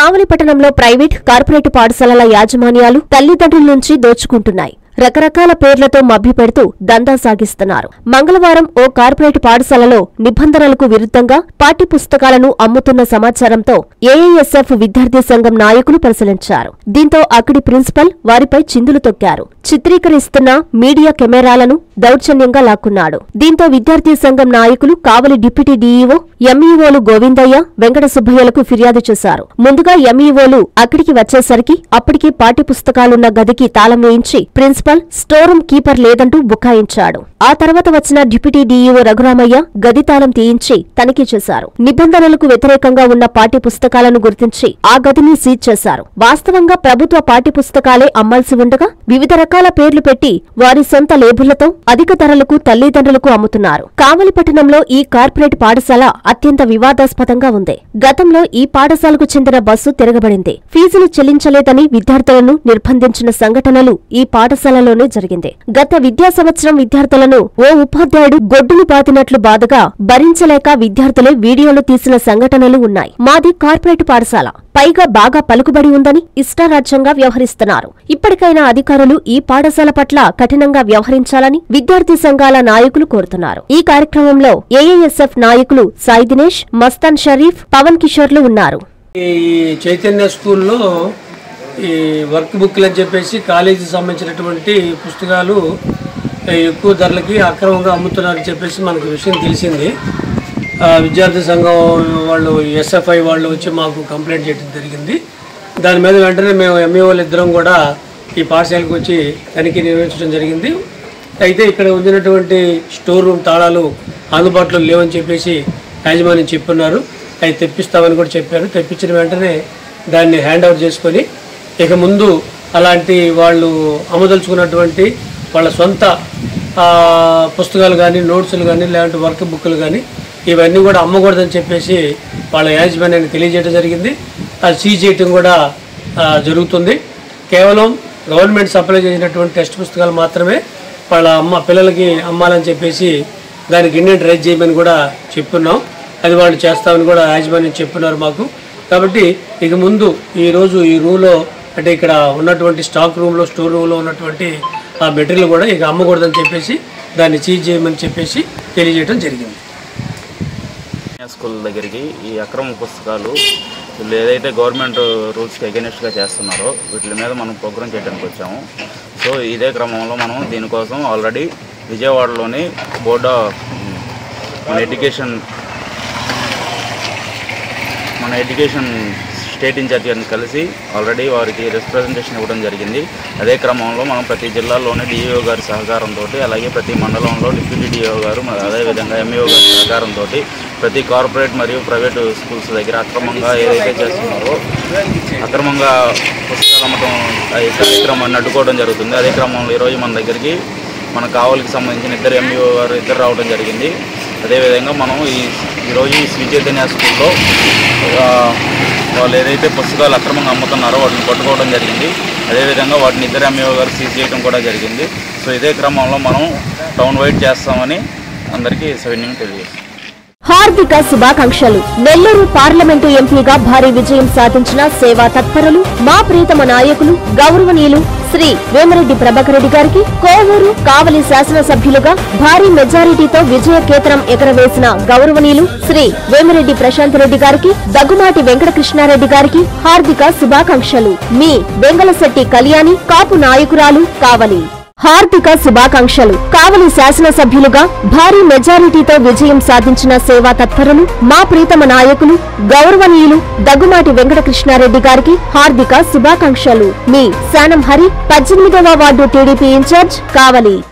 కావలి పట్టణంలో private, corporate పాఠశాలల యాజమాన్యాలు తల్లిదండ్రుల నుంచి దోచుకుంటున్నాయి. రకరకాల పేర్లతో మభ్యపెడుతూ దందా సాగిస్తున్నారు. మంగళవారం ఓ కార్పొరేట్ పాఠశాలలో నిబంధనలకు విరుద్ధంగా పాఠ్యపుస్తకాలను అమ్ముతున్న సమాచారంతో ఏఐఎస్ఎఫ్ విద్యార్థి సంఘం నాయకులు పరిశీలించారు. దీంతో అక్కడి ప్రిన్సిపల్ వారిపై చిందులు తొక్కారు. చిత్రీకరిస్తున్న మీడియా కెమెరాలను దౌర్జన్యంగా లాక్కున్నాడు. దీంతో విద్యార్థి సంఘం నాయకులు కావలి డిప్యూటీ డీఈఓ, ఎంఈఓలు గోవిందయ్య, వెంకట సుబ్బయ్యలకు ఫిర్యాదు చేశారు. ముందుగా ఎంఈఓలు అక్కడికి వచ్చేసరికి అప్పటికి పాఠ్యపుస్తకాలున్న గదికి తాళం వేయించి ప్రిన్సిపల్ స్టోర్ రూమ్ కీపర్ లేదంటూ బుకాయించాడు. ఆ తర్వాత వచ్చిన డిప్యూటీ డీఈఓ రఘురామయ్య గది తాళం తీయించి తనిఖీ చేశారు. నిబంధనలకు వ్యతిరేకంగా ఉన్న పాఠ్యపుస్తకాలను గుర్తించి ఆ గదిని సీజ్ చేశారు. వాస్తవంగా ప్రభుత్వ పాఠ్యపుస్తకాలే అమ్మాల్సి ఉండగా వివిధ రకాల పేర్లు పెట్టి వారి సొంత లేబుళ్లతో అధిక ధరలకు తల్లిదండ్రులకు అమ్ముతున్నారు. కావలి పట్టణంలో ఈ కార్పొరేట్ పాఠశాల అత్యంత వివాదాస్పదంగా ఉంది. గతంలో ఈ పాఠశాలకు చెందిన బస్సు తిరగబడింది. ఫీజులు చెల్లించలేదని విద్యార్థులను నిర్బంధించిన సంఘటనలు ఈ పాఠశాలలోనే జరిగింది. గత విద్యా సంవత్సరం విద్యార్థులను ఓ ఉపాధ్యాయుడు గొడ్డును బాదినట్లు బాధగా భరించలేక విద్యార్థులే వీడియోలు తీసిన సంఘటనలు ఉన్నాయి. మాది కార్పొరేట్ పాఠశాల, పైగా బాగా పలుకుబడి ఉందని ఇష్టారాజ్యంగా వ్యవహరిస్తున్నారు. ఇప్పటికైనా అధికారులు ఈ పాఠశాల పట్ల కఠినంగా వ్యవహరించాలని విద్యార్థి సంఘాల నాయకులు కోరుతున్నారు. ఈ కార్యక్రమంలో ఏఐఎస్ఎఫ్ నాయకులు సాయి దినేష్, మస్తాన్ షరీఫ్, పవన్ కిషోర్లు ఉన్నారు. ఈ చైతన్య స్కూల్లో ఈ వర్క్ బుక్లు అని చెప్పేసి కాలేజీకి సంబంధించినటువంటి పుస్తకాలు ఎక్కువ ధరలకి అక్రమంగా అమ్ముతున్నారని చెప్పేసి మనకు విషయం తెలిసింది. విద్యార్థి సంఘం వాళ్ళు, ఎస్ఎఫ్ఐ వాళ్ళు వచ్చి మాకు కంప్లైంట్ చేయడం జరిగింది. దాని మీద వెంటనే మేము ఎంఈఓలు ఇద్దరం కూడా ఈ పాఠశాలకు వచ్చి తనిఖీ నిర్వహించడం జరిగింది. అయితే ఇక్కడ ఉన్నటువంటి స్టోర్ రూమ్ తాళాలు అందుబాటులో లేవని చెప్పేసి యాజమాన్యం చెప్పున్నారు. అవి తెప్పిస్తామని కూడా చెప్పారు. తెప్పించిన వెంటనే దాన్ని హ్యాండ్ ఓవర్ చేసుకొని ఇక ముందు అలాంటి వాళ్ళు అమ్మదలుచుకున్నటువంటి వాళ్ళ సొంత పుస్తకాలు కానీ, నోట్సులు కానీ, లేదంటే వర్క్ బుక్లు కానీ ఇవన్నీ కూడా అమ్మకూడదని చెప్పేసి వాళ్ళ యాజమాన్యాన్ని తెలియజేయడం జరిగింది. అది సీజ్ చేయటం కూడా జరుగుతుంది. కేవలం గవర్నమెంట్ సప్లై చేసినటువంటి టెక్స్ట్ పుస్తకాలు మాత్రమే వాళ్ళ పిల్లలకి అమ్మాలని చెప్పేసి దానికి ఇండియన్ రైజ్ చేయమని కూడా చెప్పున్నాం. అది వాళ్ళు చేస్తామని కూడా యాజమాన్యం చెప్పున్నారు మాకు. కాబట్టి ఇక ముందు ఈరోజు ఈ రూమ్లో, అంటే ఇక్కడ ఉన్నటువంటి స్టాక్ రూమ్లో, స్టోర్ రూమ్లో ఉన్నటువంటి ఆ మెటీరియల్ కూడా ఇక అమ్మకూడదని చెప్పేసి దాన్ని సీజ్ చేయమని చెప్పేసి తెలియజేయడం జరిగింది. స్కూల్ దగ్గరికి ఈ అక్రమ పుస్తకాలు వీళ్ళు ఏదైతే గవర్నమెంట్ రూల్స్కి అగెనిస్ట్గా చేస్తున్నారో వీటి మీద మనం ప్రోగ్రామ్ చేయడానికి వచ్చాము. సో ఇదే క్రమంలో మనం దీనికోసం ఆల్రెడీ విజయవాడలోని బోర్డ్ ఆఫ్ మన ఎడ్యుకేషన్ స్టేట్ ఇన్ఛార్జ్ గారిని కలిసి ఆల్రెడీ వారికి రిప్రజెంటేషన్ ఇవ్వడం జరిగింది. అదే క్రమంలో మనం ప్రతి జిల్లాలోనే డిఈఓ గారి సహకారంతో, అలాగే ప్రతి మండలంలో డిప్యూటీ డిఈఓ గారు, అదేవిధంగా ఎంఈఓ గారి సహకారంతో ప్రతి కార్పొరేట్ మరియు ప్రైవేటు స్కూల్స్ దగ్గర అక్రమంగా ఏదైతే చేస్తున్నారో అక్రమంగా పుస్తకాలు అమ్మటం ఈ కార్యక్రమాన్ని అడ్డుకోవడం జరుగుతుంది. అదే క్రమంలో ఈరోజు మన దగ్గరికి మన కావలికి సంబంధించిన ఇద్దరు ఎంఈఓ గారు రావడం జరిగింది. అదేవిధంగా మనం ఈరోజు ఈ శ్రీ చైతన్య స్కూల్లో వాళ్ళు ఏదైతే పుస్తకాలు అక్రమంగా అమ్ముతున్నారో వాటిని పట్టుకోవడం జరిగింది. అదేవిధంగా వాటిని ఇద్దరు ఎంఈఓ గారు సీజ్ చేయడం కూడా జరిగింది. సో ఇదే క్రమంలో మనం టౌన్ వైడ్ చేస్తామని అందరికీ సవినయంగా తెలియజేస్తాం. హార్దిక శుభాకాంక్షలు. నెల్లూరు పార్లమెంటు ఎంపీగా భారీ విజయం సాధించిన సేవా తత్పరులు, మా ప్రీతమ నాయకులు, గౌరవనీయులు శ్రీ వేమిరెడ్డి ప్రభాకర్ రెడ్డి గారికి, కోవూరు, కావలి శాసనసభ్యులుగా భారీ మెజారిటీతో విజయ కేతనం ఎగరవేసిన గౌరవనీయులు శ్రీ వేమిరెడ్డి ప్రశాంత్ రెడ్డి గారికి, దగ్గుమాటి వెంకట కృష్ణారెడ్డి గారికి హార్దిక శుభాకాంక్షలు. మీ వెంగళశెట్టి కళ్యాణి, కాపు నాయకురాలు, కావలి. హార్దిక శుభాకాంక్షలు. కావలి శాసనసభ్యులుగా భారీ మెజారిటీతో విజయం సాధించిన సేవా తత్పరులు, మా ప్రీతమ నాయకులు, గౌరవనీయులు దగ్గుమాటి వెంకట కృష్ణారెడ్డి గారికి హార్దిక శుభాకాంక్షలు. మీ శానం హరి, 18వ వార్డు టీడీపీ ఇన్ఛార్జ్, కావలి.